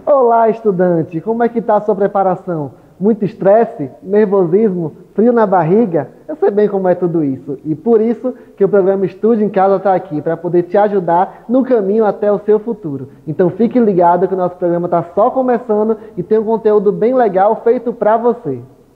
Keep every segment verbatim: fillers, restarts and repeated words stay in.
Olá, estudante! Como é que está a sua preparação? Muito estresse? Nervosismo? Frio na barriga? Eu sei bem como é tudo isso. E por isso que o programa Estude em Casa está aqui, para poder te ajudar no caminho até o seu futuro. Então fique ligado que o nosso programa está só começando e tem um conteúdo bem legal feito para você.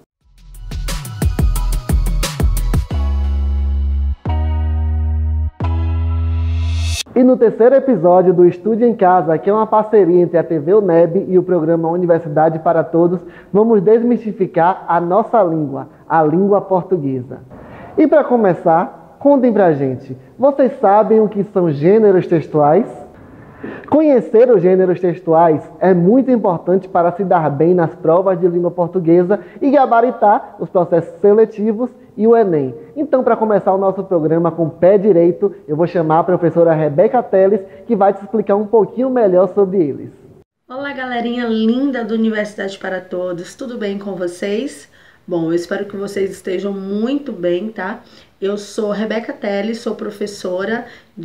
E no terceiro episódio do Estude em Casa, que é uma parceria entre a T V UNEB e o programa Universidade para Todos, vamos desmistificar a nossa língua, a língua portuguesa. E para começar, contem pra gente, vocês sabem o que são gêneros textuais? Conhecer os gêneros textuais é muito importante para se dar bem nas provas de língua portuguesa e gabaritar os processos seletivos e o Enem. Então, para começar o nosso programa com o pé direito, eu vou chamar a professora Rebeca Teles, que vai te explicar um pouquinho melhor sobre eles. Olá, galerinha linda do Universidade para Todos, tudo bem com vocês? Bom, eu espero que vocês estejam muito bem, tá? Eu sou Rebeca Teles, sou professora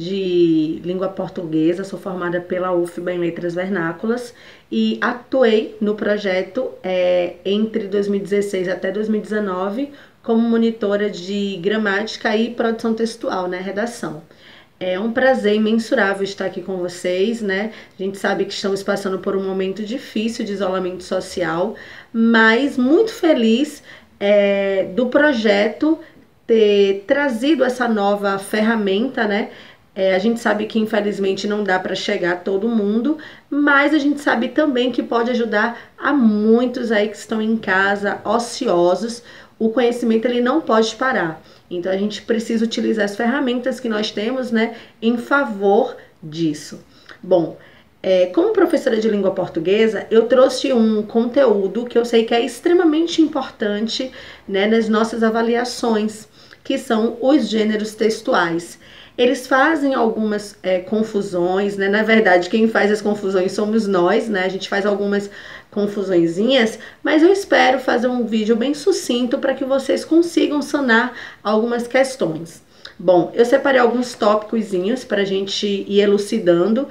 de língua portuguesa, sou formada pela U F B A em Letras Vernáculas e atuei no projeto é, entre dois mil e dezesseis até dois mil e dezenove como monitora de gramática e produção textual, né, redação. É um prazer imensurável estar aqui com vocês, né? A gente sabe que estamos passando por um momento difícil de isolamento social, mas muito feliz é, do projeto ter trazido essa nova ferramenta, né? É, a gente sabe que infelizmente não dá para chegar a todo mundo, mas a gente sabe também que pode ajudar a muitos aí que estão em casa, ociosos. O conhecimento ele não pode parar. Então a gente precisa utilizar as ferramentas que nós temos, né, em favor disso. Bom, é, como professora de língua portuguesa, eu trouxe um conteúdo que eu sei que é extremamente importante, né, nas nossas avaliações, que são os gêneros textuais. Eles fazem algumas é, confusões, né? Na verdade, quem faz as confusões somos nós, né? A gente faz algumas confusõezinhas, mas eu espero fazer um vídeo bem sucinto para que vocês consigam sanar algumas questões. Bom, eu separei alguns tópicozinhos para a gente ir elucidando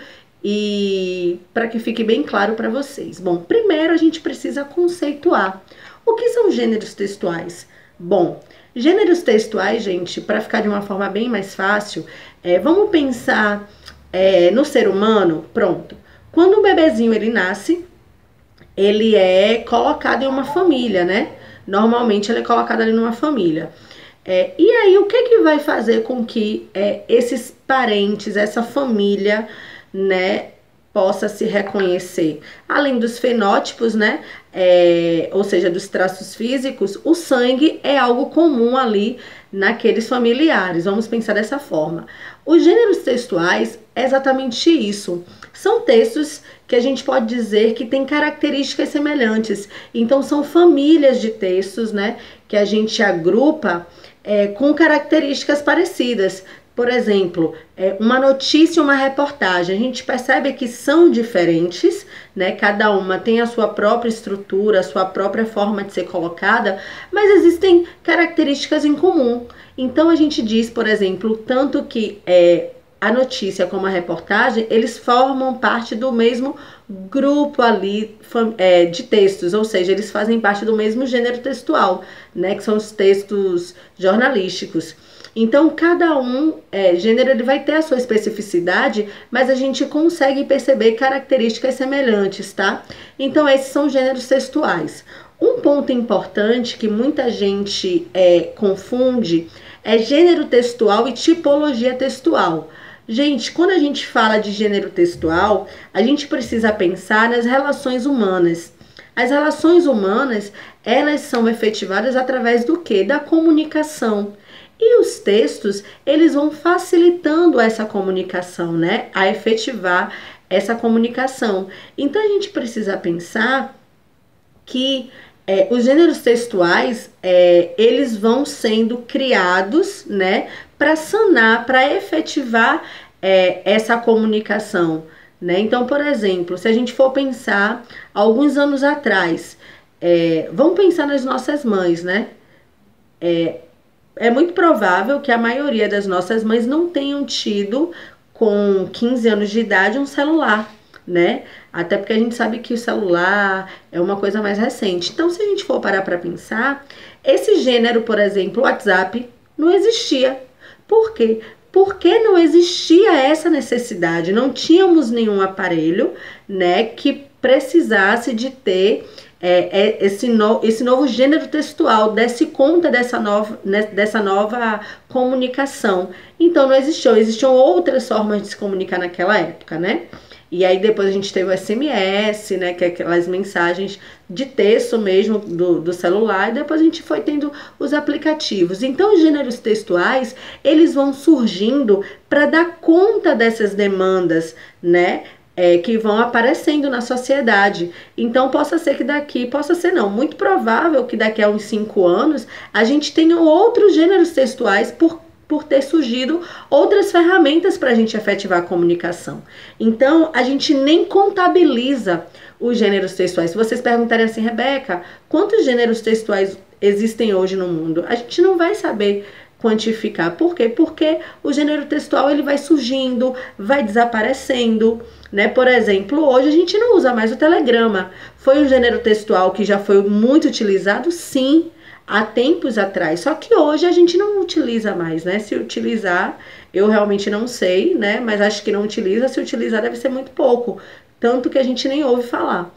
e para que fique bem claro para vocês. Bom, primeiro a gente precisa conceituar. O que são gêneros textuais? Bom, gêneros textuais, gente, para ficar de uma forma bem mais fácil, é, vamos pensar é, no ser humano, pronto. Quando um bebezinho ele nasce, ele é colocado em uma família, né? Normalmente ele é colocado ali numa família. É, e aí, o que que vai fazer com que é, esses parentes, essa família, né, possa se reconhecer? Além dos fenótipos, né, é, ou seja, dos traços físicos, o sangue é algo comum ali naqueles familiares. Vamos pensar dessa forma. Os gêneros textuais é exatamente isso. São textos que a gente pode dizer que têm características semelhantes. Então, são famílias de textos, né, que a gente agrupa é, com características parecidas. Por exemplo, é, uma notícia e uma reportagem, a gente percebe que são diferentes, né? Cada uma tem a sua própria estrutura, a sua própria forma de ser colocada, mas existem características em comum. Então a gente diz, por exemplo, tanto que é, a notícia como a reportagem, eles formam parte do mesmo grupo ali é, de textos, ou seja, eles fazem parte do mesmo gênero textual, né? Que são os textos jornalísticos. Então, cada um, é, gênero, ele vai ter a sua especificidade, mas a gente consegue perceber características semelhantes, tá? Então, esses são gêneros textuais. Um ponto importante que muita gente é, confunde é gênero textual e tipologia textual. Gente, quando a gente fala de gênero textual, a gente precisa pensar nas relações humanas. As relações humanas, elas são efetivadas através do quê? Da comunicação. E os textos, eles vão facilitando essa comunicação, né? A efetivar essa comunicação. Então, a gente precisa pensar que é, os gêneros textuais, é, eles vão sendo criados, né? Para sanar, para efetivar é, essa comunicação, né? Então, por exemplo, se a gente for pensar alguns anos atrás, é, vamos pensar nas nossas mães, né? É, É muito provável que a maioria das nossas mães não tenham tido, com quinze anos de idade, um celular, né? Até porque a gente sabe que o celular é uma coisa mais recente. Então, se a gente for parar para pensar, esse gênero, por exemplo, o WhatsApp, não existia. Por quê? Porque não existia essa necessidade, não tínhamos nenhum aparelho, né, que precisasse de ter é, é, esse, no, esse novo gênero textual, desse conta dessa nova, né, dessa nova comunicação. Então não existiu, existiam outras formas de se comunicar naquela época, né? E aí depois a gente teve o S M S, né, que é aquelas mensagens de texto mesmo do, do celular, e depois a gente foi tendo os aplicativos. Então os gêneros textuais, eles vão surgindo para dar conta dessas demandas, né, é, que vão aparecendo na sociedade. Então possa ser que daqui, possa ser não, muito provável que daqui a uns cinco anos a gente tenha outros gêneros textuais por por ter surgido outras ferramentas para a gente efetivar a comunicação. Então, a gente nem contabiliza os gêneros textuais. Se vocês perguntarem assim, Rebeca, quantos gêneros textuais existem hoje no mundo? A gente não vai saber quantificar. Por quê? Porque o gênero textual ele vai surgindo, vai desaparecendo, né? Por exemplo, hoje a gente não usa mais o telegrama. Foi um gênero textual que já foi muito utilizado? Sim, há tempos atrás, só que hoje a gente não utiliza mais, né? Se utilizar, eu realmente não sei, né? Mas acho que não utiliza, se utilizar deve ser muito pouco, tanto que a gente nem ouve falar.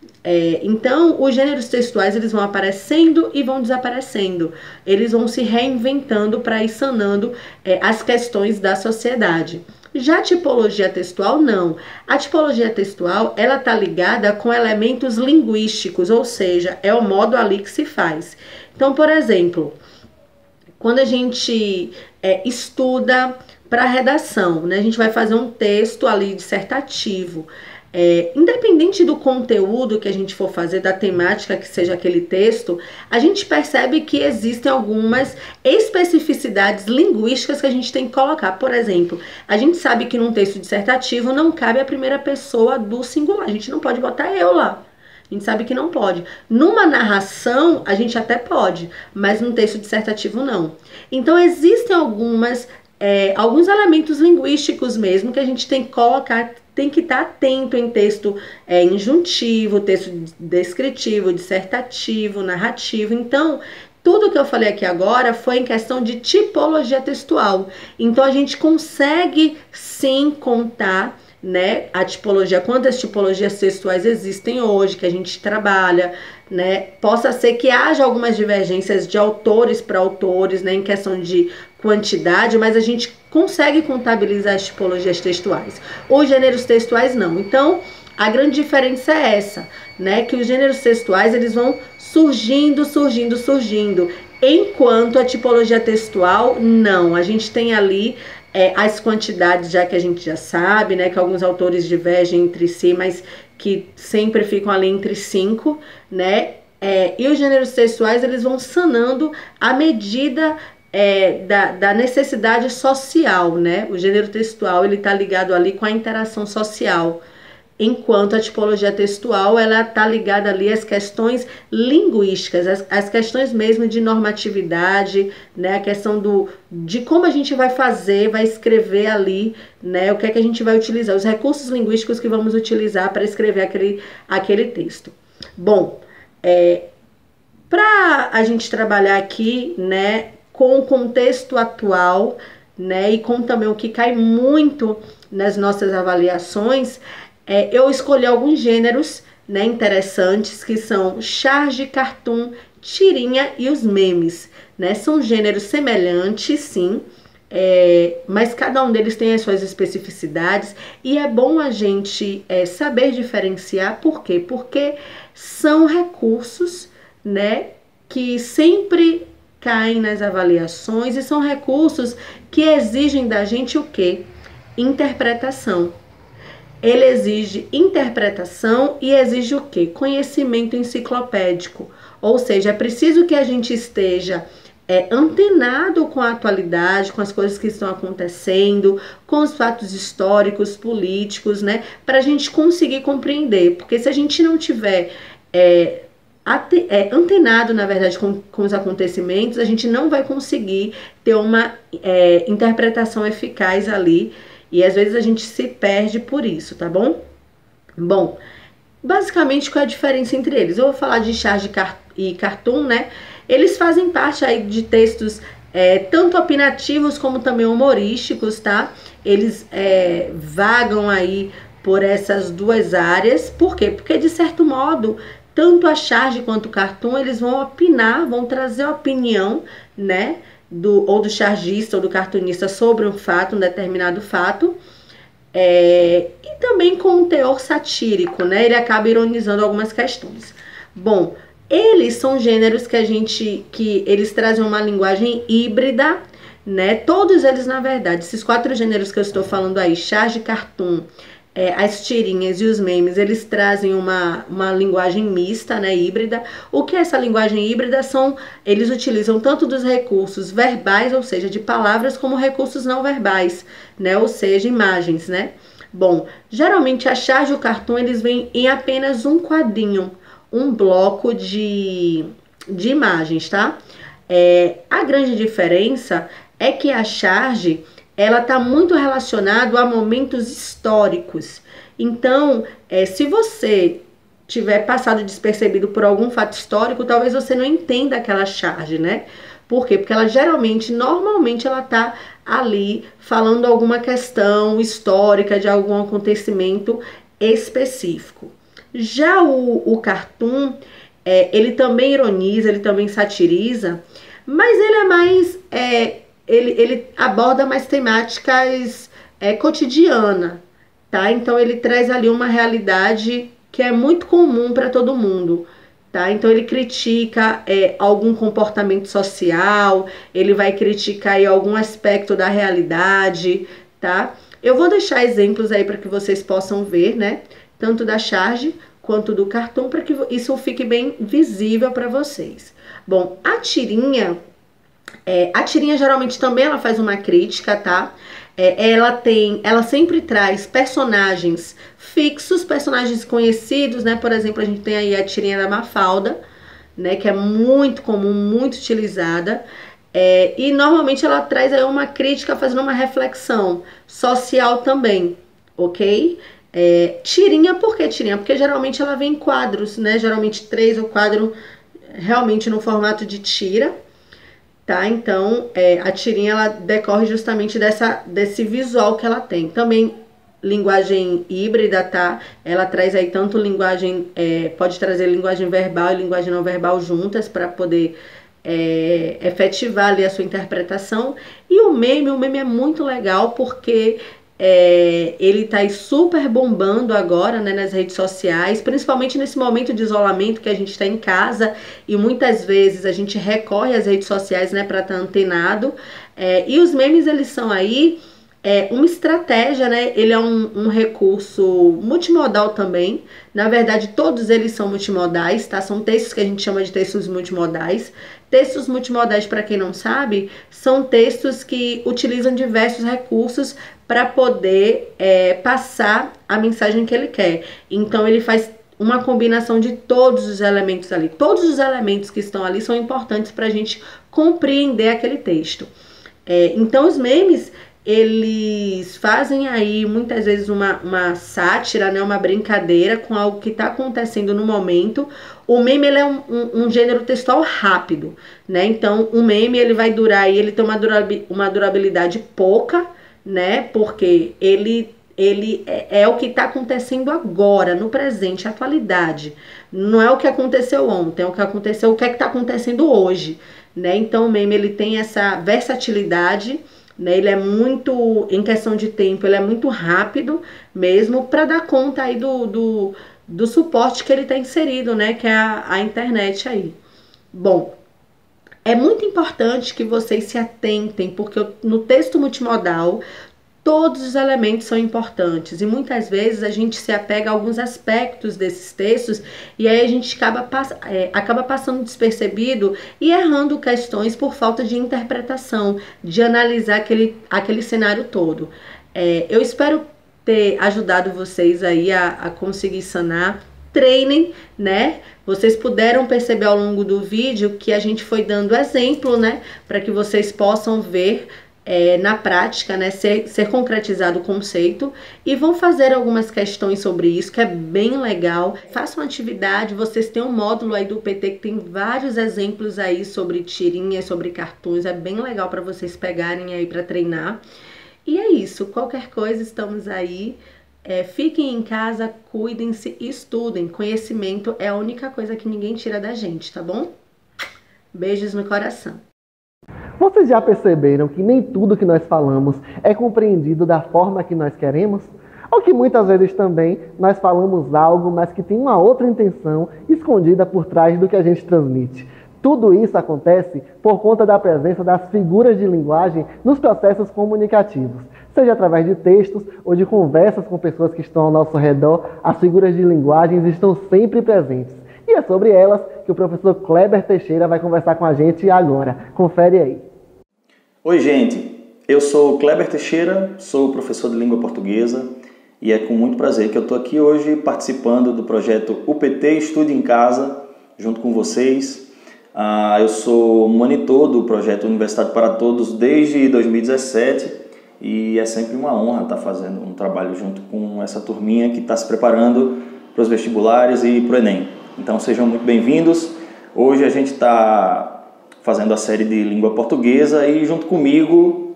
É, então, os gêneros textuais, eles vão aparecendo e vão desaparecendo, eles vão se reinventando para ir sanando é, as questões da sociedade. Já a tipologia textual, não. A tipologia textual, ela tá ligada com elementos linguísticos, ou seja, é o modo ali que se faz. Então, por exemplo, quando a gente é, estuda para redação, né, a gente vai fazer um texto ali dissertativo. É, independente do conteúdo que a gente for fazer, da temática que seja aquele texto, a gente percebe que existem algumas especificidades linguísticas que a gente tem que colocar. Por exemplo, a gente sabe que num texto dissertativo não cabe a primeira pessoa do singular, a gente não pode botar eu lá. A gente sabe que não pode. Numa narração, a gente até pode, mas num texto dissertativo não. Então, existem algumas, é, alguns elementos linguísticos mesmo que a gente tem que colocar, tem que estar atento em texto é, injuntivo, texto descritivo, dissertativo, narrativo. Então, tudo que eu falei aqui agora foi em questão de tipologia textual. Então, a gente consegue sim contar, né, a tipologia, quantas tipologias textuais existem hoje, que a gente trabalha, né, possa ser que haja algumas divergências de autores para autores, né, em questão de quantidade, mas a gente consegue contabilizar as tipologias textuais. Os gêneros textuais não. Então, a grande diferença é essa, né, que os gêneros textuais, eles vão surgindo, surgindo, surgindo, enquanto a tipologia textual, não. A gente tem ali É, as quantidades, já que a gente já sabe, né, que alguns autores divergem entre si, mas que sempre ficam ali entre cinco, né, é, e os gêneros textuais, eles vão sanando à medida é, da, da necessidade social, né, o gênero textual, ele tá ligado ali com a interação social, enquanto a tipologia textual, ela tá ligada ali às questões linguísticas, as, as questões mesmo de normatividade, né, a questão do, de como a gente vai fazer, vai escrever ali, né, o que é que a gente vai utilizar, os recursos linguísticos que vamos utilizar para escrever aquele, aquele texto. Bom, é, para a gente trabalhar aqui, né, com o contexto atual, né, e com também o que cai muito nas nossas avaliações, É, eu escolhi alguns gêneros, né, interessantes, que são charge, cartoon, tirinha e os memes, né? São gêneros semelhantes, sim, é, mas cada um deles tem as suas especificidades e é bom a gente é, saber diferenciar. Por quê? Porque são recursos, né, que sempre caem nas avaliações e são recursos que exigem da gente o quê? Interpretação. Ele exige interpretação e exige o quê? Conhecimento enciclopédico. Ou seja, é preciso que a gente esteja é, antenado com a atualidade, com as coisas que estão acontecendo, com os fatos históricos, políticos, né? Para a gente conseguir compreender. Porque se a gente não tiver é, ate, é, antenado, na verdade, com, com os acontecimentos, a gente não vai conseguir ter uma é, interpretação eficaz ali. E às vezes a gente se perde por isso, tá bom? Bom, basicamente qual é a diferença entre eles? Eu vou falar de charge e cartoon, né? Eles fazem parte aí de textos é, tanto opinativos como também humorísticos, tá? Eles é, vagam aí por essas duas áreas. Por quê? Porque, de certo modo, tanto a charge quanto o cartoon, eles vão opinar, vão trazer opinião, né? Do, ou do chargista ou do cartunista sobre um fato, um determinado fato. É, e também com um teor satírico, né? Ele acaba ironizando algumas questões. Bom, eles são gêneros que a gente, que eles trazem uma linguagem híbrida, né? Todos eles, na verdade, esses quatro gêneros que eu estou falando aí, charge, cartoon, é, as tirinhas e os memes, eles trazem uma, uma linguagem mista, né, híbrida. O que é essa linguagem híbrida? São, eles utilizam tanto dos recursos verbais, ou seja, de palavras, como recursos não verbais, né, ou seja, imagens, né. Bom, geralmente a charge e o cartoon, eles vêm em apenas um quadrinho, um bloco de, de imagens, tá? É, a grande diferença é que a charge, ela está muito relacionada a momentos históricos. Então, é, se você tiver passado despercebido por algum fato histórico, talvez você não entenda aquela charge, né? Por quê? Porque ela geralmente, normalmente, ela está ali falando alguma questão histórica de algum acontecimento específico. Já o, o cartoon, é, ele também ironiza, ele também satiriza, mas ele é mais... É, Ele, ele aborda mais temáticas é, cotidiana, tá? Então ele traz ali uma realidade que é muito comum para todo mundo, tá? Então ele critica é, algum comportamento social, ele vai criticar aí algum aspecto da realidade, tá? Eu vou deixar exemplos aí para que vocês possam ver, né? Tanto da charge quanto do cartoon, para que isso fique bem visível para vocês. Bom, a tirinha... É, a tirinha geralmente também ela faz uma crítica, tá? É, ela tem, ela sempre traz personagens fixos, personagens conhecidos, né? Por exemplo, a gente tem aí a tirinha da Mafalda, né? Que é muito comum, muito utilizada. É, e normalmente ela traz aí uma crítica fazendo uma reflexão social também, ok? É, tirinha, por que tirinha? Porque geralmente ela vem em quadros, né? Geralmente três ou quatro realmente no formato de tira. Tá? Então, é, a tirinha ela decorre justamente dessa, desse visual que ela tem. Também linguagem híbrida, tá? Ela traz aí tanto linguagem, é, pode trazer linguagem verbal e linguagem não verbal juntas para poder é, efetivar ali a sua interpretação. E o meme, o meme é muito legal porque é, ele tá aí super bombando agora, né, nas redes sociais, principalmente nesse momento de isolamento que a gente está em casa e muitas vezes a gente recorre às redes sociais, né, para estar antenado. É, e os memes, eles são aí é, uma estratégia, né? Ele é um, um recurso multimodal também. Na verdade, todos eles são multimodais, tá? São textos que a gente chama de textos multimodais. Textos multimodais, para quem não sabe, são textos que utilizam diversos recursos para poder é, passar a mensagem que ele quer. Então, ele faz uma combinação de todos os elementos ali. Todos os elementos que estão ali são importantes para a gente compreender aquele texto. É, então, os memes, eles fazem aí muitas vezes uma, uma sátira, né, uma brincadeira com algo que está acontecendo no momento. O meme, ele é um, um, um gênero textual rápido, né? Então, o meme, ele vai durar aí, ele tem uma, durabi, uma durabilidade pouca, né? Porque ele, ele é, é o que está acontecendo agora, no presente, atualidade. Não é o que aconteceu ontem, é o que aconteceu, o que é que está acontecendo hoje, né? Então, o meme, ele tem essa versatilidade, né? Ele é muito, em questão de tempo, ele é muito rápido mesmo para dar conta aí do, do, do suporte que ele está inserido, né? Que é a, a internet aí. Bom, é muito importante que vocês se atentem, porque no texto multimodal todos os elementos são importantes e muitas vezes a gente se apega a alguns aspectos desses textos e aí a gente acaba, é, acaba passando despercebido e errando questões por falta de interpretação, de analisar aquele, aquele cenário todo. É, eu espero ter ajudado vocês aí a, a conseguir sanar. Treinem, né? Vocês puderam perceber ao longo do vídeo que a gente foi dando exemplo, né? Para que vocês possam ver é, na prática, né, ser, ser concretizado o conceito, e vão fazer algumas questões sobre isso, que é bem legal. Façam uma atividade, vocês têm um módulo aí do U P T que tem vários exemplos aí sobre tirinhas, sobre cartoons, é bem legal para vocês pegarem aí para treinar. E é isso, qualquer coisa estamos aí. É, fiquem em casa, cuidem-se e estudem. Conhecimento é a única coisa que ninguém tira da gente, tá bom? Beijos no coração. Vocês já perceberam que nem tudo que nós falamos é compreendido da forma que nós queremos? Ou que muitas vezes também nós falamos algo, mas que tem uma outra intenção escondida por trás do que a gente transmite? Tudo isso acontece por conta da presença das figuras de linguagem nos processos comunicativos. Seja através de textos ou de conversas com pessoas que estão ao nosso redor, as figuras de linguagens estão sempre presentes. E é sobre elas que o professor Kleber Teixeira vai conversar com a gente agora. Confere aí. Oi, gente. Eu sou o Kleber Teixeira, sou professor de língua portuguesa e é com muito prazer que eu estou aqui hoje participando do projeto U P T Estude em Casa, junto com vocês. Uh, eu sou monitor do projeto Universidade para Todos desde dois mil e dezessete e é sempre uma honra estar fazendo um trabalho junto com essa turminha que está se preparando para os vestibulares e para o Enem. Então sejam muito bem-vindos. Hoje a gente está fazendo a série de língua portuguesa e junto comigo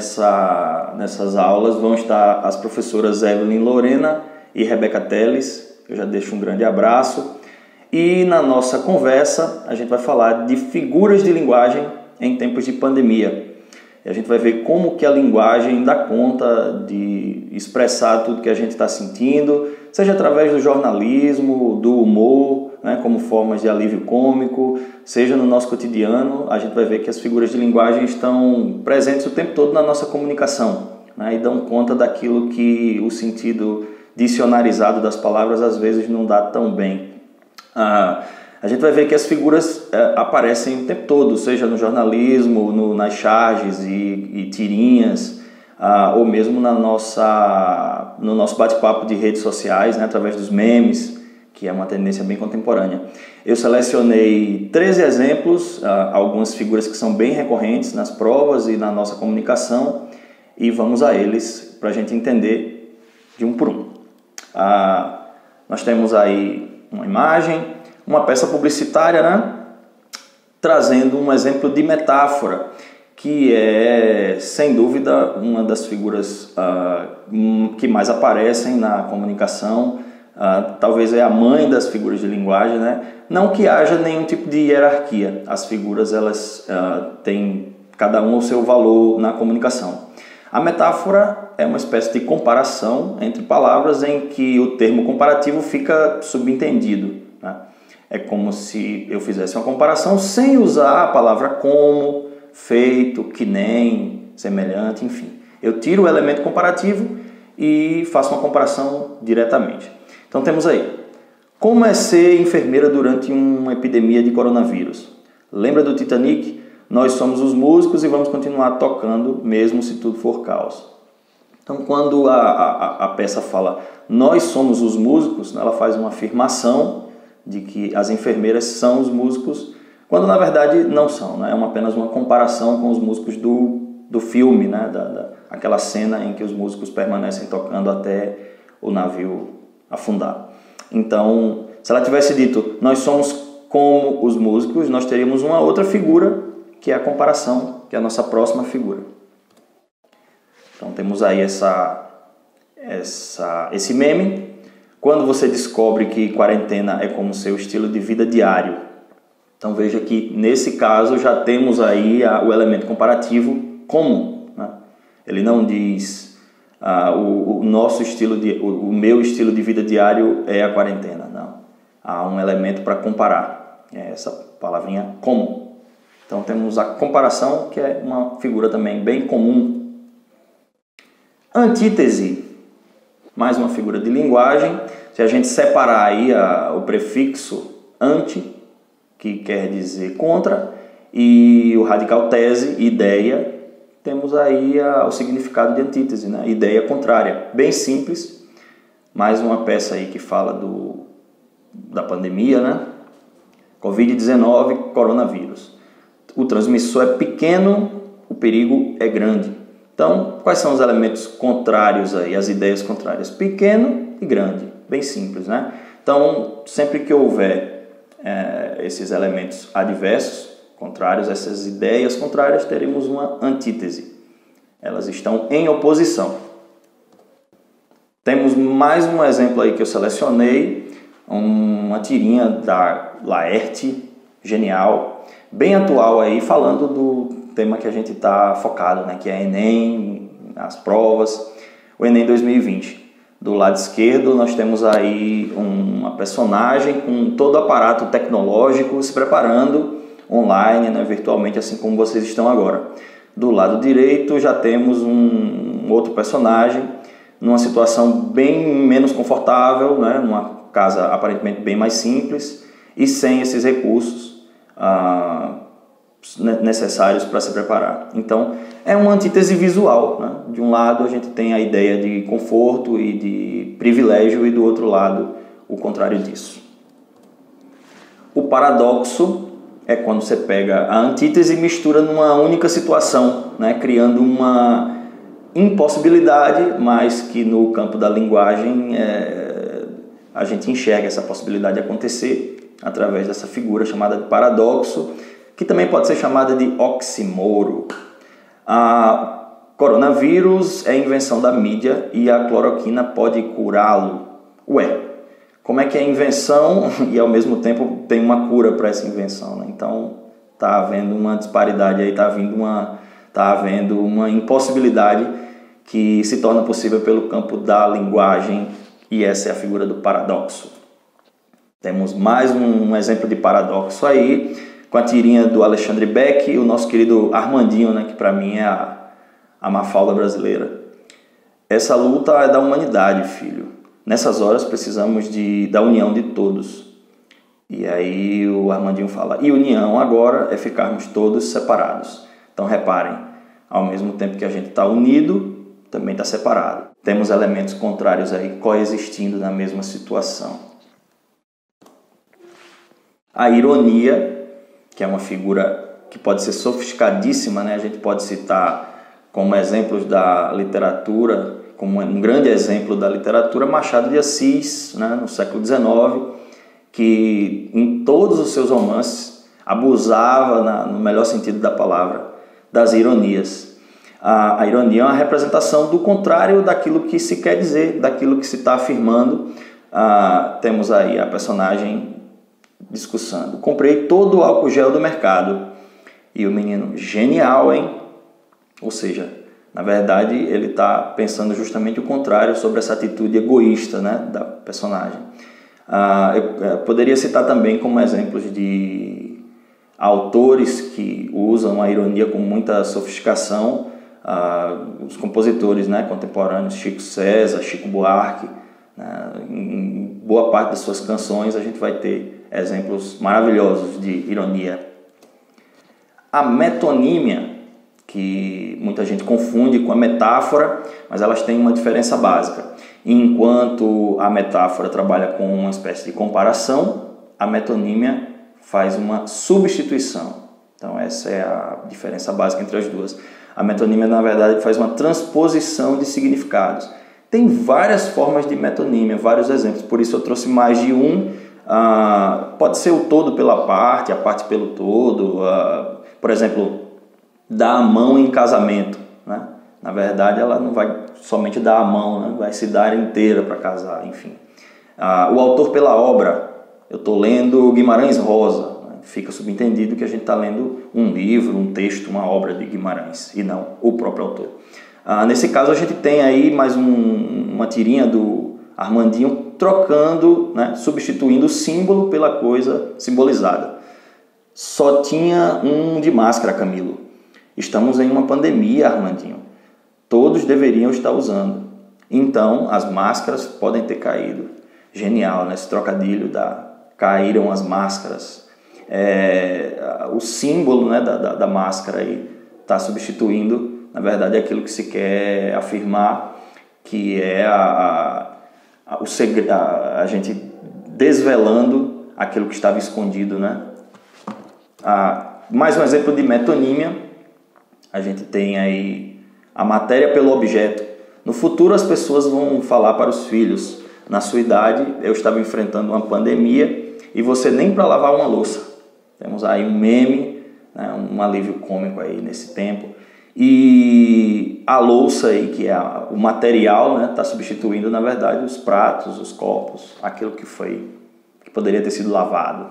nessa, nessas aulas vão estar as professoras Evelyn Lorena e Rebeca Teles. Eu já deixo um grande abraço. E na nossa conversa a gente vai falar de figuras de linguagem em tempos de pandemia. E a gente vai ver como que a linguagem dá conta de expressar tudo que a gente está sentindo, seja através do jornalismo, do humor, né, como formas de alívio cômico, seja no nosso cotidiano. A gente vai ver que as figuras de linguagem estão presentes o tempo todo na nossa comunicação, né, e dão conta daquilo que o sentido dicionarizado das palavras às vezes não dá tão bem. Ah, a gente vai ver que as figuras é, aparecem o tempo todo, seja no jornalismo, no, nas charges e, e tirinhas, ah, ou mesmo na nossa, no nosso bate-papo de redes sociais, né, através dos memes, que é uma tendência bem contemporânea. Eu selecionei treze exemplos, ah, algumas figuras que são bem recorrentes nas provas e na nossa comunicação, e vamos a eles para a gente entender de um por um. Ah, nós temos aí uma imagem, uma peça publicitária, né? Trazendo um exemplo de metáfora, que é, sem dúvida, uma das figuras uh, que mais aparecem na comunicação. Uh, talvez é a mãe das figuras de linguagem, né? Não que haja nenhum tipo de hierarquia. As figuras, elas uh, têm cada um o seu valor na comunicação. A metáfora é uma espécie de comparação entre palavras em que o termo comparativo fica subentendido, né? É como se eu fizesse uma comparação sem usar a palavra como, feito, que nem, semelhante, enfim. Eu tiro o elemento comparativo e faço uma comparação diretamente. Então temos aí, como é ser enfermeira durante uma epidemia de coronavírus? Lembra do Titanic? Nós somos os músicos e vamos continuar tocando mesmo se tudo for caos. Então, quando a, a, a peça fala nós somos os músicos, ela faz uma afirmação de que as enfermeiras são os músicos, quando na verdade não são, né? É uma, apenas uma comparação com os músicos do, do filme, né? da, da, aquela cena em que os músicos permanecem tocando até o navio afundar. Então, se ela tivesse dito nós somos como os músicos, nós teríamos uma outra figura, que é a comparação, que é a nossa próxima figura. Então temos aí essa, essa, esse meme. Quando você descobre que quarentena é como seu estilo de vida diário. Então veja que nesse caso já temos aí a, o elemento comparativo como, né? Ele não diz ah, o, o nosso estilo de, o, o meu estilo de vida diário é a quarentena, não. Há um elemento para comparar, é essa palavrinha como. Então temos a comparação, que é uma figura também bem comum. Antítese, mais uma figura de linguagem. Se a gente separar aí a, o prefixo anti, que quer dizer contra, e o radical tese, ideia, temos aí a, o significado de antítese, né? Ideia contrária. Bem simples, mais uma peça aí que fala do, da pandemia, né? covid dezenove, coronavírus. O transmissor é pequeno, o perigo é grande. Então, quais são os elementos contrários aí, as ideias contrárias? Pequeno e grande, bem simples, né? Então, sempre que houver é, esses elementos adversos, contrários, essas ideias contrárias, teremos uma antítese. Elas estão em oposição. Temos mais um exemplo aí que eu selecionei, uma tirinha da Laerte, genial, bem atual aí, falando do tema que a gente está focado, né, que é Enem, as provas, o Enem dois mil e vinte. Do lado esquerdo nós temos aí uma personagem com todo o aparato tecnológico se preparando online, né, virtualmente, assim como vocês estão agora. Do lado direito já temos um outro personagem numa situação bem menos confortável, né, numa casa aparentemente bem mais simples e sem esses recursos ah, necessários para se preparar. Então, é uma antítese visual, né? De um lado a gente tem a ideia de conforto e de privilégio e do outro lado o contrário disso. O paradoxo é quando você pega a antítese e mistura numa única situação, né? Criando uma impossibilidade, mas que no campo da linguagem é, a gente enxerga essa possibilidade acontecer através dessa figura chamada de paradoxo, que também pode ser chamada de oxímoro. A coronavírus é invenção da mídia e a cloroquina pode curá-lo. Ué, como é que é invenção e ao mesmo tempo tem uma cura para essa invenção, né? Então está havendo uma disparidade aí, está havendo uma, tá havendo uma impossibilidade que se torna possível pelo campo da linguagem, e essa é a figura do paradoxo. Temos mais um exemplo de paradoxo aí, com a tirinha do Alexandre Beck e o nosso querido Armandinho, né, que para mim é a, a Mafalda brasileira. Essa luta é da humanidade, filho. Nessas horas precisamos de, da união de todos. E aí o Armandinho fala, e união agora é ficarmos todos separados. Então reparem, ao mesmo tempo que a gente está unido, também está separado. Temos elementos contrários aí coexistindo na mesma situação. A ironia, que é uma figura que pode ser sofisticadíssima, né? A gente pode citar como exemplos da literatura, como um grande exemplo da literatura, Machado de Assis, né? No século dezenove, que em todos os seus romances abusava, na, no melhor sentido da palavra, das ironias. A, a ironia é uma representação do contrário daquilo que se quer dizer, daquilo que se está afirmando. Ah, temos aí a personagem discussando. Comprei todo o álcool gel do mercado. E o menino, genial, hein? Ou seja, na verdade, ele está pensando justamente o contrário sobre essa atitude egoísta, né, da personagem. Ah, eu, eu poderia citar também como exemplos de autores que usam a ironia com muita sofisticação, ah, os compositores, né, contemporâneos, Chico César, Chico Buarque, né, em boa parte das suas canções a gente vai ter exemplos maravilhosos de ironia. A metonímia, que muita gente confunde com a metáfora, mas elas têm uma diferença básica. Enquanto a metáfora trabalha com uma espécie de comparação, a metonímia faz uma substituição. Então essa é a diferença básica entre as duas. A metonímia, na verdade, faz uma transposição de significados. Tem várias formas de metonímia, vários exemplos, por isso eu trouxe mais de um. Ah, pode ser o todo pela parte, a parte pelo todo. Ah, por exemplo, dar a mão em casamento, né? Na verdade, ela não vai somente dar a mão, né? Vai se dar inteira para casar, enfim. Ah, o autor pela obra, eu estou lendo Guimarães Rosa, né? Fica subentendido que a gente está lendo um livro, um texto, uma obra de Guimarães, e não o próprio autor. Ah, nesse caso, a gente tem aí mais um, uma tirinha do Armandinho trocando, né? Substituindo o símbolo pela coisa simbolizada. Só tinha um de máscara, Camilo. Estamos em uma pandemia, Armandinho. Todos deveriam estar usando. Então, as máscaras podem ter caído. Genial, né? Esse trocadilho da caíram as máscaras. É, o símbolo, né, da, da, da máscara aí está substituindo, na verdade, aquilo que se quer afirmar, que é a, a, o segre, a, a gente desvelando aquilo que estava escondido, né? Ah, mais um exemplo de metonímia. a gente tem aí a matéria pelo objeto. No futuro as pessoas vão falar para os filhos, na sua idade eu estava enfrentando uma pandemia e você nem para lavar uma louça. Temos aí um meme, né, um alívio cômico aí nesse tempo. E a louça aí, que é a, o material, né, está substituindo na verdade os pratos, os copos, aquilo que foi, que poderia ter sido lavado.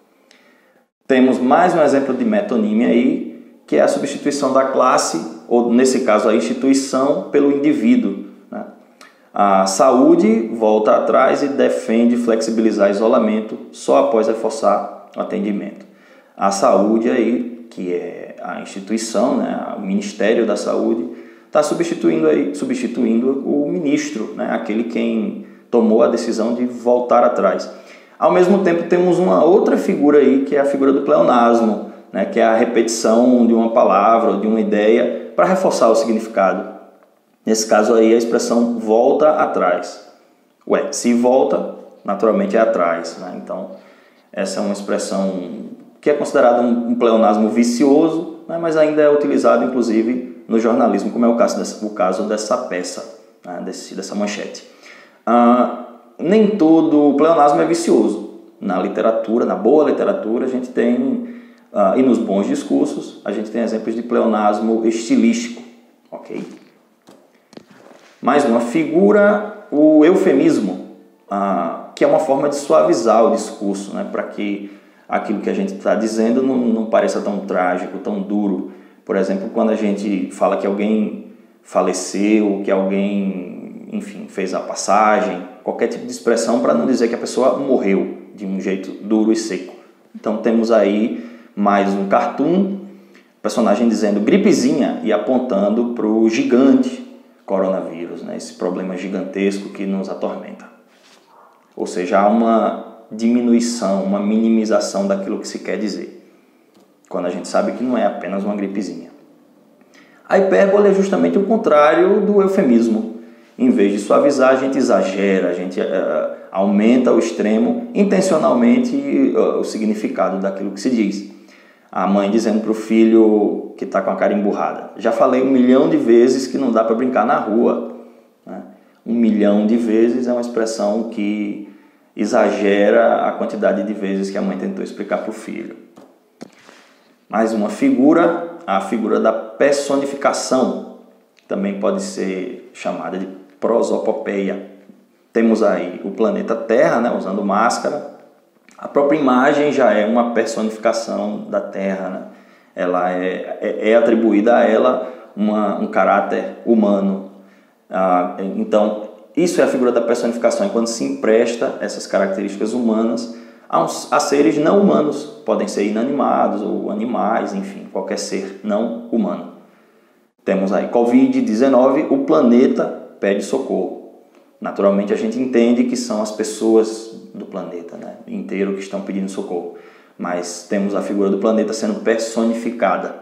Temos mais um exemplo de metonímia aí, que é a substituição da classe, ou nesse caso a instituição, pelo indivíduo, né? A saúde volta atrás e defende flexibilizar isolamento só após reforçar o atendimento. A saúde aí, que é a instituição, né, o Ministério da Saúde, está substituindo, aí, substituindo o ministro, né, aquele quem tomou a decisão de voltar atrás. Ao mesmo tempo temos uma outra figura aí, que é a figura do pleonasmo, né, que é a repetição de uma palavra ou de uma ideia para reforçar o significado. Nesse caso aí a expressão volta atrás. Ué, se volta, naturalmente é atrás, né? Então essa é uma expressão que é considerada um, um pleonasmo vicioso, né, mas ainda é utilizado inclusive no jornalismo, como é o caso dessa, o caso dessa peça, né, desse, dessa manchete. Ah, nem todo pleonasmo é vicioso. Na literatura, na boa literatura, a gente tem, uh, e nos bons discursos, a gente tem exemplos de pleonasmo estilístico. Ok? Mais uma figura, o eufemismo, uh, que é uma forma de suavizar o discurso, né, para que aquilo que a gente está dizendo não, não pareça tão trágico, tão duro. Por exemplo, quando a gente fala que alguém faleceu, que alguém, enfim, fez a passagem, qualquer tipo de expressão para não dizer que a pessoa morreu de um jeito duro e seco. Então temos aí mais um cartoon, personagem dizendo gripezinha e apontando para o gigante coronavírus, né? Esse problema gigantesco que nos atormenta. Ou seja, há uma diminuição, uma minimização daquilo que se quer dizer, quando a gente sabe que não é apenas uma gripezinha. A hipérbole é justamente o contrário do eufemismo. Em vez de suavizar, a gente exagera, a gente uh, aumenta ao extremo, intencionalmente, uh, o significado daquilo que se diz. A mãe dizendo para o filho que está com a cara emburrada: já falei um milhão de vezes que não dá para brincar na rua. Né? Um milhão de vezes é uma expressão que exagera a quantidade de vezes que a mãe tentou explicar para o filho. Mais uma figura, a figura da personificação, também pode ser chamada de prosopopeia. Temos aí o planeta Terra, né, usando máscara. A própria imagem já é uma personificação da Terra, né? Ela é, é, é atribuída a ela uma, um caráter humano. Ah, então, isso é a figura da personificação, é quando se empresta essas características humanas a, uns, a seres não humanos. Podem ser inanimados ou animais, enfim, qualquer ser não humano. Temos aí covid dezenove, o planeta pede socorro. Naturalmente a gente entende que são as pessoas do planeta, né, inteiro que estão pedindo socorro. Mas temos a figura do planeta sendo personificada.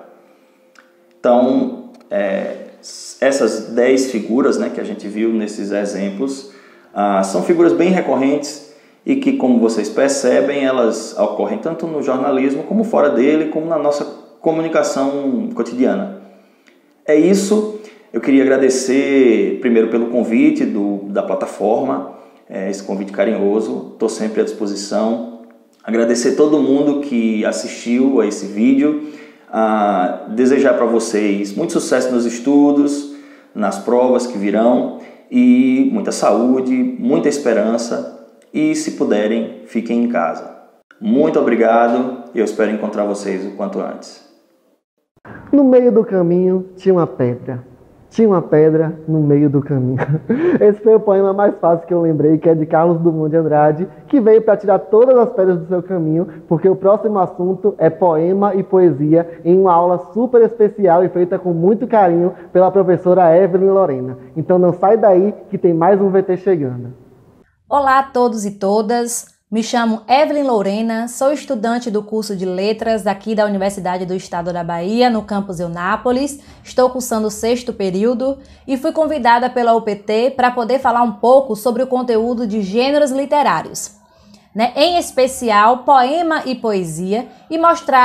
Então, é, essas dez figuras, né, que a gente viu nesses exemplos, ah, são figuras bem recorrentes e que, como vocês percebem, elas ocorrem tanto no jornalismo como fora dele, como na nossa comunicação cotidiana. É isso. Eu queria agradecer primeiro pelo convite do, da plataforma, é, esse convite carinhoso, estou sempre à disposição. Agradecer todo mundo que assistiu a esse vídeo, ah, desejar para vocês muito sucesso nos estudos, nas provas que virão, e muita saúde, muita esperança, e se puderem, fiquem em casa. Muito obrigado e eu espero encontrar vocês o quanto antes. No meio do caminho tinha uma pedra. Tinha uma pedra no meio do caminho. Esse foi o poema mais fácil que eu lembrei, que é de Carlos Drummond de Andrade, que veio para tirar todas as pedras do seu caminho, porque o próximo assunto é poema e poesia, em uma aula super especial e feita com muito carinho pela professora Evelyn Lorena. Então não sai daí que tem mais um V T chegando. Olá a todos e todas. Me chamo Evelyn Lorena, sou estudante do curso de Letras aqui da Universidade do Estado da Bahia, no campus Eunápolis. Estou cursando o sexto período e fui convidada pela U P T para poder falar um pouco sobre o conteúdo de gêneros literários, né? Em especial poema e poesia, e mostrar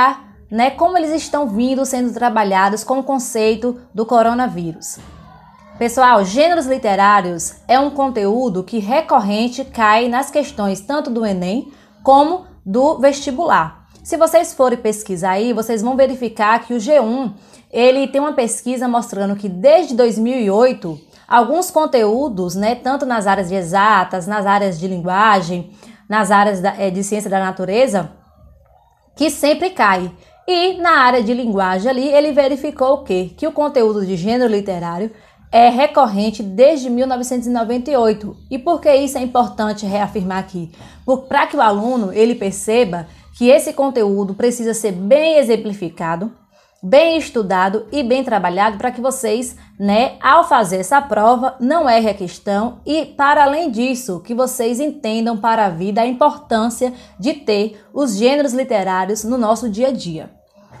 né, como eles estão vindo sendo trabalhados com o conceito do coronavírus. Pessoal, gêneros literários é um conteúdo que recorrente cai nas questões tanto do Enem como do vestibular. Se vocês forem pesquisar aí, vocês vão verificar que o G um, ele tem uma pesquisa mostrando que desde dois mil e oito, alguns conteúdos, né, tanto nas áreas de exatas, nas áreas de linguagem, nas áreas da, é, de ciência da natureza, que sempre cai. E na área de linguagem ali, ele verificou o quê? Que o conteúdo de gênero literário é recorrente desde mil novecentos e noventa e oito. E por que isso é importante reafirmar aqui? Para que o aluno ele perceba que esse conteúdo precisa ser bem exemplificado, bem estudado e bem trabalhado para que vocês, né, ao fazer essa prova, não errem a questão e, para além disso, que vocês entendam para a vida a importância de ter os gêneros literários no nosso dia a dia.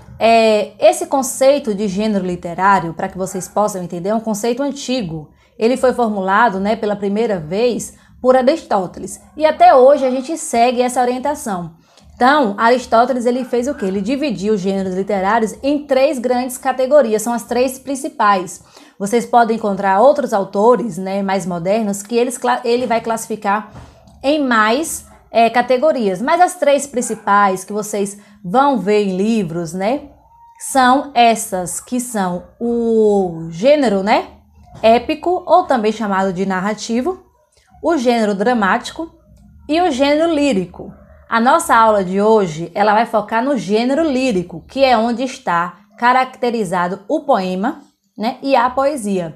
É, esse conceito de gênero literário, para que vocês possam entender, é um conceito antigo. Ele foi formulado, né, pela primeira vez por Aristóteles e até hoje a gente segue essa orientação. Então, Aristóteles ele fez o quê? Ele dividiu os gêneros literários em três grandes categorias, são as três principais. Vocês podem encontrar outros autores, né, mais modernos que eles, ele vai classificar em mais é, categorias, mas as três principais que vocês vão ver em livros, né, são essas que são o gênero, né, épico, ou também chamado de narrativo, o gênero dramático e o gênero lírico. A nossa aula de hoje, ela vai focar no gênero lírico, que é onde está caracterizado o poema, né, e a poesia.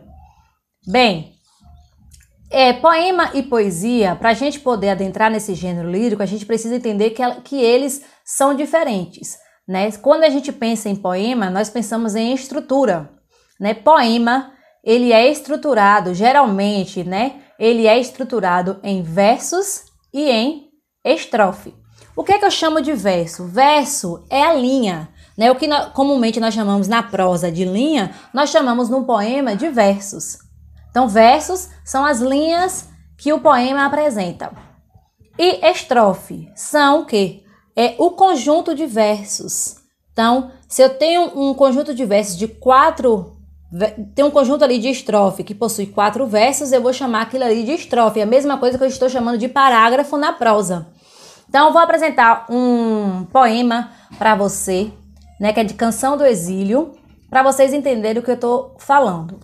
Bem, é, poema e poesia, para a gente poder adentrar nesse gênero lírico, a gente precisa entender que, que eles são diferentes, né? Quando a gente pensa em poema, nós pensamos em estrutura, né? Poema, ele é estruturado, geralmente, né? Ele é estruturado em versos e em estrofe. O que é que eu chamo de verso? Verso é a linha, né? O que nós, comumente nós chamamos na prosa de linha, nós chamamos no poema de versos. Então, versos são as linhas que o poema apresenta. E estrofe são o quê? É o conjunto de versos. Então, se eu tenho um conjunto de versos de quatro, tem um conjunto ali de estrofe que possui quatro versos, eu vou chamar aquilo ali de estrofe. É a mesma coisa que eu estou chamando de parágrafo na prosa. Então, eu vou apresentar um poema para você, né, que é de Canção do Exílio, para vocês entenderem o que eu estou falando.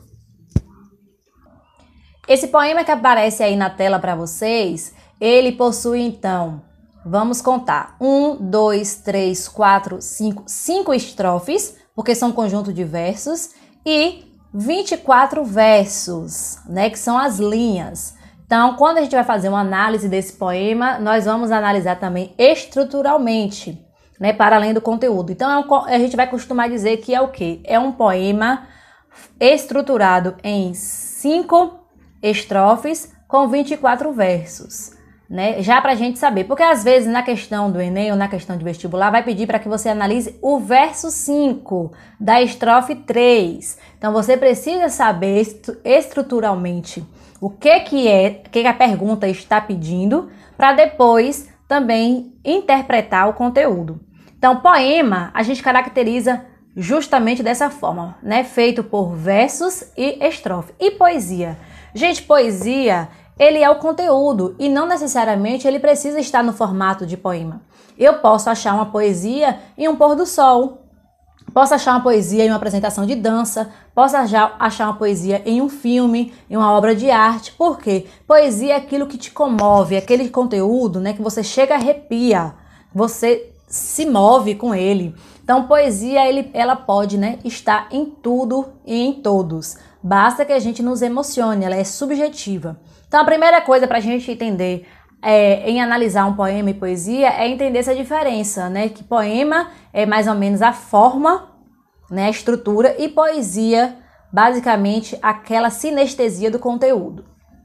Esse poema que aparece aí na tela para vocês, ele possui, então, vamos contar, um, dois, três, quatro, cinco, cinco estrofes, porque são um conjunto de versos, e vinte e quatro versos, né, que são as linhas. Então, quando a gente vai fazer uma análise desse poema, nós vamos analisar também estruturalmente, né, para além do conteúdo. Então, é um, a gente vai costumar dizer que é o quê? É um poema estruturado em cinco estrofes com vinte e quatro versos, né? Já para a gente saber, porque às vezes na questão do Enem ou na questão de vestibular vai pedir para que você analise o verso cinco da estrofe três. Então você precisa saber estruturalmente o que que é, o que que a pergunta está pedindo, para depois também interpretar o conteúdo. Então, poema a gente caracteriza justamente dessa forma, né? Feito por versos e estrofe. E poesia? Gente, poesia, ele é o conteúdo e não necessariamente ele precisa estar no formato de poema. Eu posso achar uma poesia em um pôr do sol, posso achar uma poesia em uma apresentação de dança, posso achar uma poesia em um filme, em uma obra de arte. Por quê? Poesia é aquilo que te comove, aquele conteúdo, né, que você chega a arrepia, você se move com ele. Então, poesia, ele, ela pode, né, estar em tudo e em todos. Basta que a gente nos emocione, ela é subjetiva. Então, a primeira coisa para a gente entender é, em analisar um poema e poesia é entender essa diferença, né? Que poema é mais ou menos a forma, né, a estrutura, e poesia, basicamente, aquela sinestesia do conteúdo.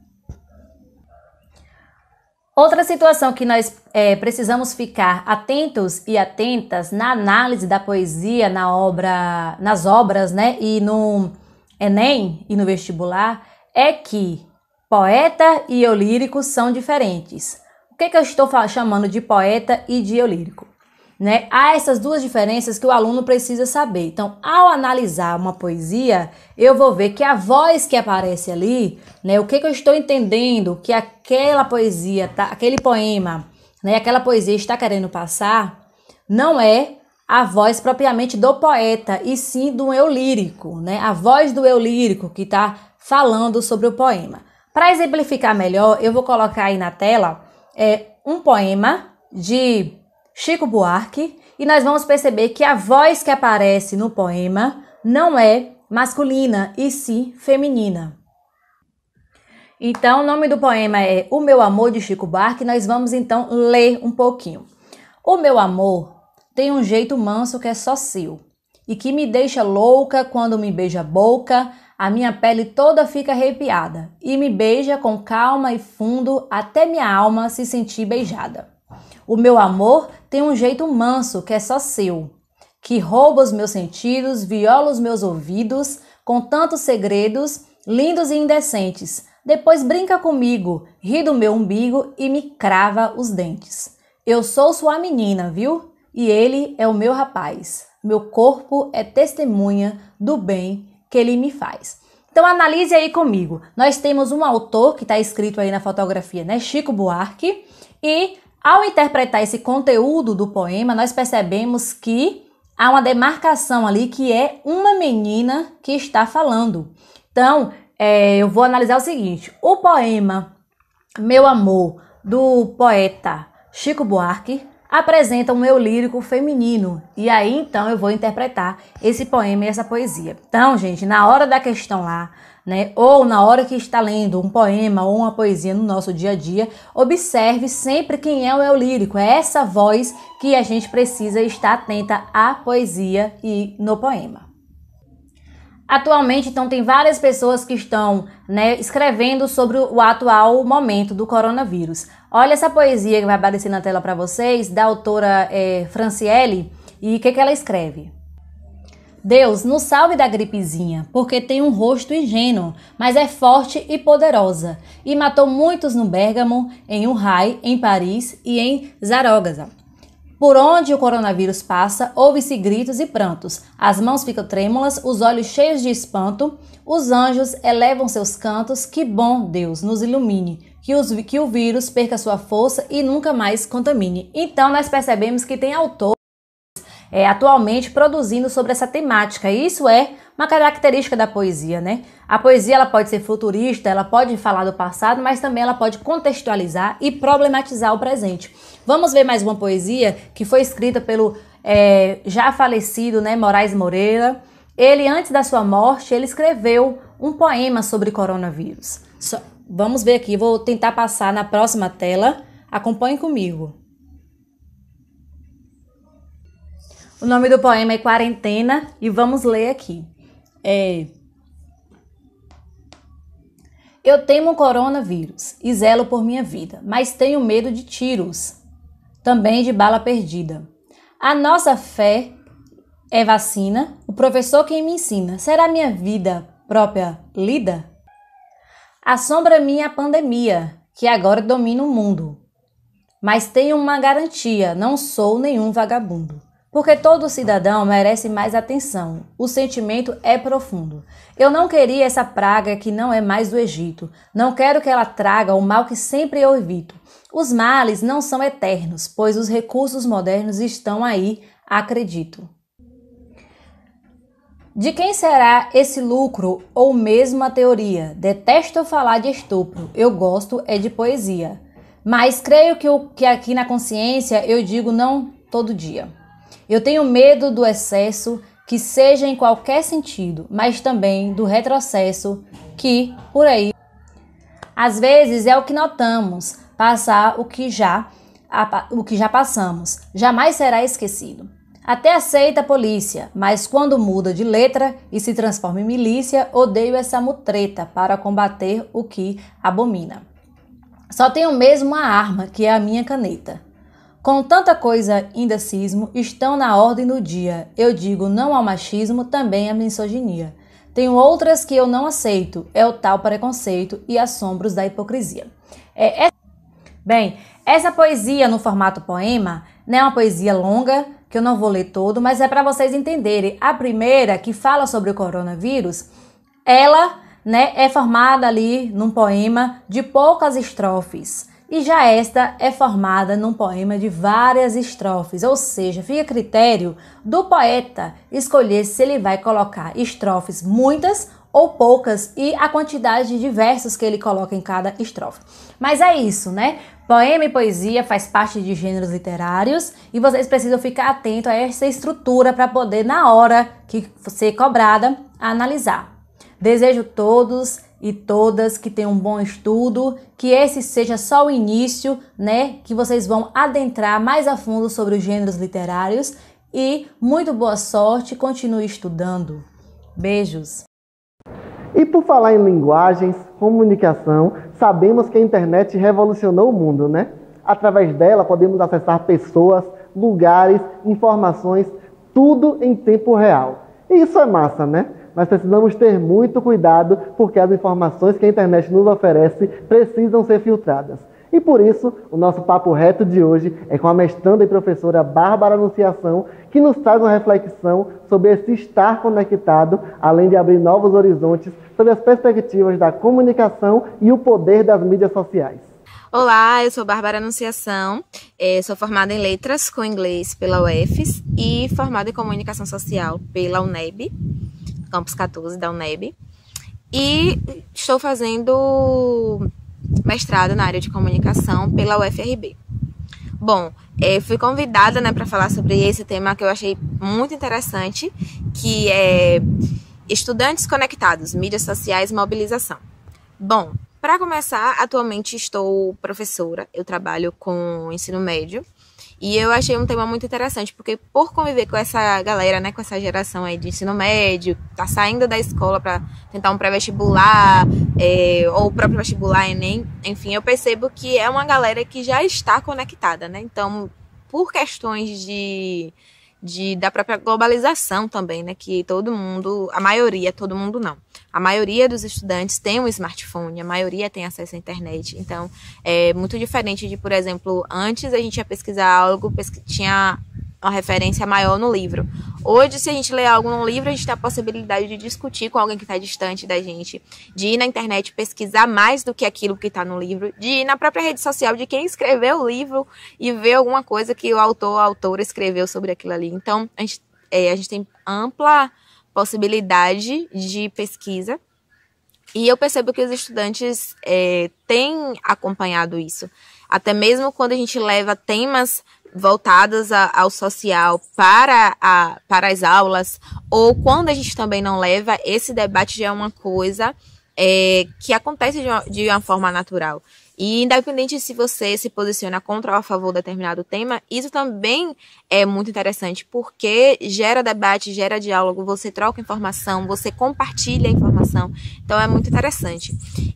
Outra situação que nós é, precisamos ficar atentos e atentas na análise da poesia na obra, nas obras, né, e no Enem e no vestibular, é que poeta e eolírico são diferentes. O que, que eu estou chamando de poeta e de eolírico? né, há essas duas diferenças que o aluno precisa saber. Então, ao analisar uma poesia, eu vou ver que a voz que aparece ali, né, o que, que eu estou entendendo que aquela poesia, tá, aquele poema, né, aquela poesia está querendo passar, não é a voz propriamente do poeta, e sim do eu lírico, né, a voz do eu lírico que está falando sobre o poema. Para exemplificar melhor, eu vou colocar aí na tela é, um poema de Chico Buarque, e nós vamos perceber que a voz que aparece no poema não é masculina, e sim feminina. Então, o nome do poema é O Meu Amor, de Chico Buarque. Nós vamos então ler um pouquinho. O meu amor tem um jeito manso que é só seu, e que me deixa louca quando me beija a boca, a minha pele toda fica arrepiada, e me beija com calma e fundo até minha alma se sentir beijada. O meu amor tem um jeito manso que é só seu, que rouba os meus sentidos, viola os meus ouvidos, com tantos segredos, lindos e indecentes. Depois brinca comigo, ri do meu umbigo e me crava os dentes. Eu sou sua menina, viu? E ele é o meu rapaz. Meu corpo é testemunha do bem que ele me faz. Então analise aí comigo. Nós temos um autor que está escrito aí na fotografia, né? Chico Buarque, e ao interpretar esse conteúdo do poema, nós percebemos que há uma demarcação ali que é uma menina que está falando. Então, é, eu vou analisar o seguinte. O poema Meu Amor, do poeta Chico Buarque, apresenta um eu lírico feminino. E aí, então, eu vou interpretar esse poema e essa poesia. Então, gente, na hora da questão lá, né, ou na hora que está lendo um poema ou uma poesia no nosso dia a dia, observe sempre quem é o eu lírico. É essa voz que a gente precisa estar atenta à poesia e no poema. Atualmente, então, tem várias pessoas que estão, né, escrevendo sobre o atual momento do coronavírus. Olha essa poesia que vai aparecer na tela para vocês, da autora é, Franciele, e o que, que ela escreve? Deus, nos salve da gripezinha, porque tem um rosto ingênuo, mas é forte e poderosa, e matou muitos no Bérgamo, em Wuhan, em Paris e em Zaragoza. Por onde o coronavírus passa, ouve-se gritos e prantos, as mãos ficam trêmulas, os olhos cheios de espanto, os anjos elevam seus cantos, que bom Deus nos ilumine, que, os, que o vírus perca sua força e nunca mais contamine. Então nós percebemos que tem autor É, atualmente produzindo sobre essa temática. E isso é uma característica da poesia, né? A poesia ela pode ser futurista, ela pode falar do passado, mas também ela pode contextualizar e problematizar o presente. Vamos ver mais uma poesia que foi escrita pelo é, já falecido, né, Moraes Moreira. Ele, antes da sua morte, ele escreveu um poema sobre coronavírus. Só, vamos ver aqui, vou tentar passar na próxima tela. Acompanhe comigo. O nome do poema é Quarentena e vamos ler aqui. É... Eu temo o coronavírus e zelo por minha vida, mas tenho medo de tiros, também de bala perdida. A nossa fé é vacina, o professor quem me ensina. Será minha vida própria lida? Assombra-me a pandemia, que agora domina o mundo. Mas tenho uma garantia, não sou nenhum vagabundo. Porque todo cidadão merece mais atenção. O sentimento é profundo. Eu não queria essa praga que não é mais do Egito. Não quero que ela traga o mal que sempre eu evito. Os males não são eternos, pois os recursos modernos estão aí, acredito. De quem será esse lucro ou mesmo a teoria? Detesto falar de estupro, eu gosto é de poesia. Mas creio que, eu, que aqui na consciência eu digo não todo dia. Eu tenho medo do excesso, que seja em qualquer sentido, mas também do retrocesso, que, por aí, às vezes é o que notamos, passar o que já, o que já passamos, jamais será esquecido. Até aceita a polícia, mas quando muda de letra e se transforma em milícia, odeio essa mutreta para combater o que abomina. Só tenho mesmo uma arma, que é a minha caneta. Com tanta coisa indecismo, estão na ordem do dia. Eu digo não ao machismo, também à misoginia. Tenho outras que eu não aceito, é o tal preconceito e assombros da hipocrisia. É, é... Bem, essa poesia no formato poema não é uma poesia longa, que eu não vou ler todo, mas é para vocês entenderem. A primeira, que fala sobre o coronavírus, ela, né, é formada ali num poema de poucas estrofes. E já esta é formada num poema de várias estrofes, ou seja, fica a critério do poeta escolher se ele vai colocar estrofes muitas ou poucas e a quantidade de versos que ele coloca em cada estrofe. Mas é isso, né? Poema e poesia faz parte de gêneros literários e vocês precisam ficar atentos a essa estrutura para poder, na hora que ser cobrada, analisar. Desejo todos e todas que tenham um bom estudo, que esse seja só o início, né? Que vocês vão adentrar mais a fundo sobre os gêneros literários e muito boa sorte, continue estudando. Beijos! E por falar em linguagens, comunicação, sabemos que a internet revolucionou o mundo, né? Através dela podemos acessar pessoas, lugares, informações, tudo em tempo real. E isso é massa, né? Mas precisamos ter muito cuidado porque as informações que a internet nos oferece precisam ser filtradas. E por isso, o nosso papo reto de hoje é com a mestranda e professora Bárbara Anunciação, que nos traz uma reflexão sobre esse estar conectado, além de abrir novos horizontes sobre as perspectivas da comunicação e o poder das mídias sociais. Olá, eu sou Bárbara Anunciação, sou formada em Letras com Inglês pela U F S e formada em Comunicação Social pela U N E B, Campus quatorze da U N E B, e estou fazendo mestrado na área de comunicação pela U F R B. Bom, é, fui convidada, né, para falar sobre esse tema que eu achei muito interessante, que é estudantes conectados, mídias sociais e mobilização. Bom, para começar, atualmente estou professora, eu trabalho com ensino médio, e eu achei um tema muito interessante, porque por conviver com essa galera, né, com essa geração aí de ensino médio, tá saindo da escola para tentar um pré-vestibular, é, ou o próprio vestibular, Enem, enfim, eu percebo que é uma galera que já está conectada, né? Então, por questões de, de, da própria globalização também, né, que todo mundo, a maioria, todo mundo não, a maioria dos estudantes tem um smartphone, a maioria tem acesso à internet. Então, é muito diferente de, por exemplo, antes a gente ia pesquisar algo, pesqu... tinha uma referência maior no livro. Hoje, se a gente lê algo no livro, a gente tem a possibilidade de discutir com alguém que está distante da gente, de ir na internet pesquisar mais do que aquilo que está no livro, de ir na própria rede social de quem escreveu o livro e ver alguma coisa que o autor ou a autora escreveu sobre aquilo ali. Então, a gente, é, a gente tem ampla possibilidade de pesquisa e eu percebo que os estudantes é, têm acompanhado isso, até mesmo quando a gente leva temas voltados a, ao social para, a, para as aulas, ou quando a gente também não leva, esse debate já é uma coisa é, que acontece de uma, de uma forma natural. E independente se você se posiciona contra ou a favor de determinado tema, isso também é muito interessante, porque gera debate, gera diálogo, você troca informação, você compartilha informação, então é muito interessante.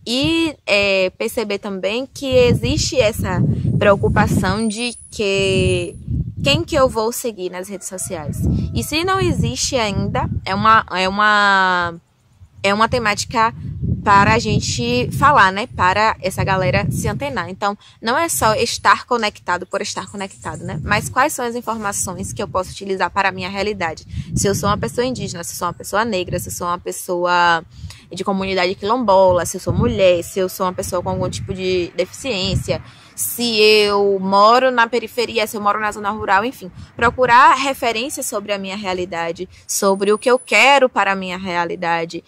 E é, perceber também que existe essa preocupação de que quem que eu vou seguir nas redes sociais. E se não existe ainda, é uma, é uma, é uma temática para a gente falar, né? Para essa galera se antenar. Então, não é só estar conectado por estar conectado, né? Mas quais são as informações que eu posso utilizar para a minha realidade? Se eu sou uma pessoa indígena, se eu sou uma pessoa negra, se eu sou uma pessoa de comunidade quilombola, se eu sou mulher, se eu sou uma pessoa com algum tipo de deficiência, se eu moro na periferia, se eu moro na zona rural, enfim, procurar referências sobre a minha realidade, sobre o que eu quero para a minha realidade,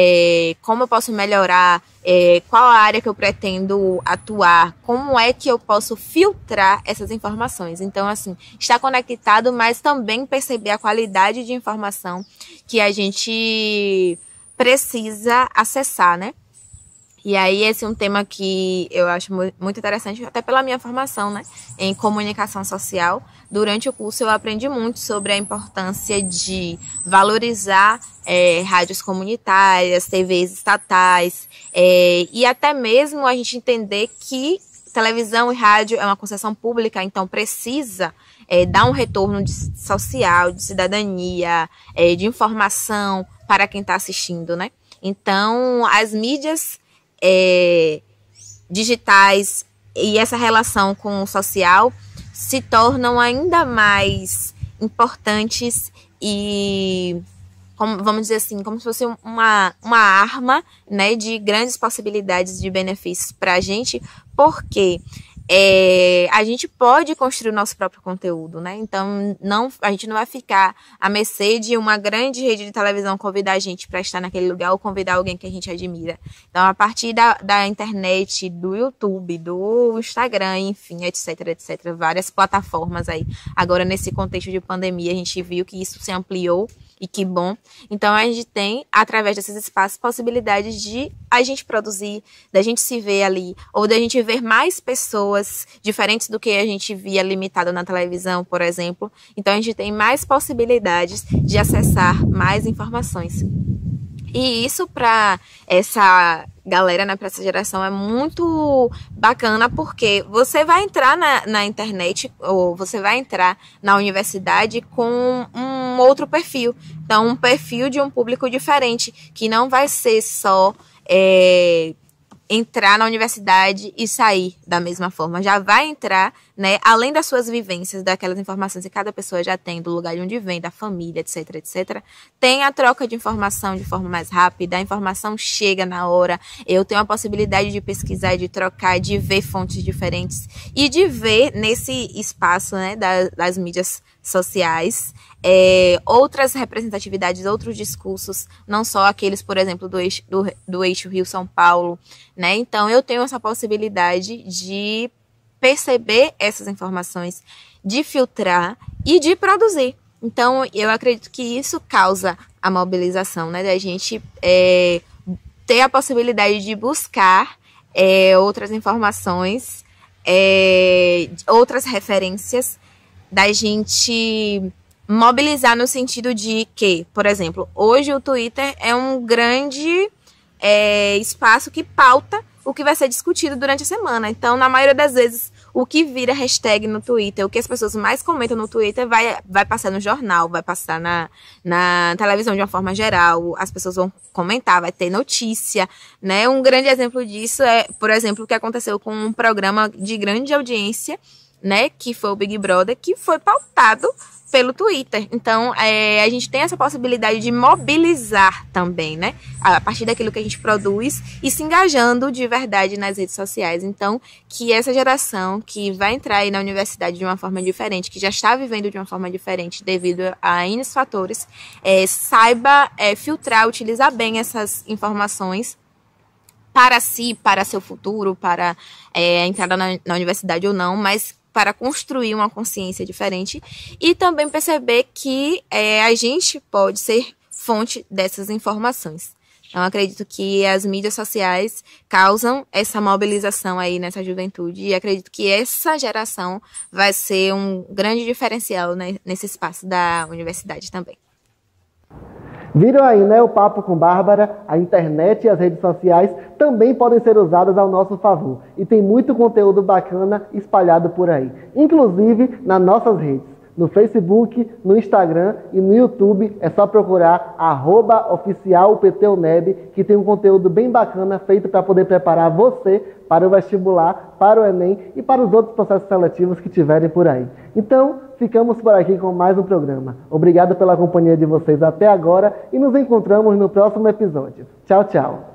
é, como eu posso melhorar, é, qual a área que eu pretendo atuar, como é que eu posso filtrar essas informações. Então, assim, estar conectado, mas também perceber a qualidade de informação que a gente precisa acessar, né? E aí esse é um tema que eu acho muito interessante, até pela minha formação, né, em comunicação social. Durante o curso eu aprendi muito sobre a importância de valorizar é, rádios comunitárias, T Vs estatais, é, e até mesmo a gente entender que televisão e rádio é uma concessão pública, então precisa é, dar um retorno de, social, de cidadania, é, de informação para quem está assistindo, né? Então, as mídias É, digitais e essa relação com o social se tornam ainda mais importantes e, como, vamos dizer assim, como se fosse uma, uma arma, né, de grandes possibilidades de benefícios para a gente, porque é, a gente pode construir o nosso próprio conteúdo, né? Então não, a gente não vai ficar à mercê de uma grande rede de televisão convidar a gente para estar naquele lugar ou convidar alguém que a gente admira. Então, a partir da, da internet, do YouTube, do Instagram, enfim, etc, etc, várias plataformas aí. Agora, nesse contexto de pandemia, a gente viu que isso se ampliou. E que bom. Então, a gente tem, através desses espaços, possibilidades de a gente produzir, da gente se ver ali, ou da gente ver mais pessoas diferentes do que a gente via limitado na televisão, por exemplo. Então, a gente tem mais possibilidades de acessar mais informações. E isso para essa galera, né, para essa geração é muito bacana, porque você vai entrar na, na internet ou você vai entrar na universidade com um outro perfil. Então, um perfil de um público diferente, que não vai ser só é, entrar na universidade e sair da mesma forma. Já vai entrar, né, além das suas vivências, daquelas informações que cada pessoa já tem, do lugar de onde vem, da família, etc, etc, tem a troca de informação de forma mais rápida, a informação chega na hora, eu tenho a possibilidade de pesquisar, de trocar, de ver fontes diferentes e de ver nesse espaço, né, das, das mídias sociais, é, outras representatividades, outros discursos, não só aqueles, por exemplo, do eixo, do, do eixo Rio-São Paulo, né? Então, eu tenho essa possibilidade de perceber essas informações, de filtrar e de produzir. Então, eu acredito que isso causa a mobilização, né? Da gente é, ter a possibilidade de buscar é, outras informações, é, outras referências, da gente mobilizar no sentido de que, por exemplo, hoje o Twitter é um grande é, espaço que pauta o que vai ser discutido durante a semana. Então, na maioria das vezes, o que vira hashtag no Twitter, o que as pessoas mais comentam no Twitter vai, vai passar no jornal, vai passar na, na televisão de uma forma geral, as pessoas vão comentar, vai ter notícia, né? Um grande exemplo disso é, por exemplo, o que aconteceu com um programa de grande audiência, né, que foi o Big Brother, que foi pautado pelo Twitter. Então, é, a gente tem essa possibilidade de mobilizar também, né, a partir daquilo que a gente produz e se engajando de verdade nas redes sociais. Então, que essa geração que vai entrar aí na universidade de uma forma diferente, que já está vivendo de uma forma diferente devido a N fatores, é, saiba é, filtrar, utilizar bem essas informações para si, para seu futuro, para é, a entrada na, na universidade ou não, mas para construir uma consciência diferente e também perceber que é, a gente pode ser fonte dessas informações. Então, acredito que as mídias sociais causam essa mobilização aí nessa juventude e acredito que essa geração vai ser um grande diferencial, né, nesse espaço da universidade também. Viram aí, né, o Papo com Bárbara? A internet e as redes sociais também podem ser usadas ao nosso favor. E tem muito conteúdo bacana espalhado por aí. Inclusive nas nossas redes. No Facebook, no Instagram e no YouTube é só procurar arroba oficial U P T U N E B, que tem um conteúdo bem bacana feito para poder preparar você para o vestibular, para o Enem e para os outros processos seletivos que tiverem por aí. Então, ficamos por aqui com mais um programa. Obrigado pela companhia de vocês até agora e nos encontramos no próximo episódio. Tchau, tchau.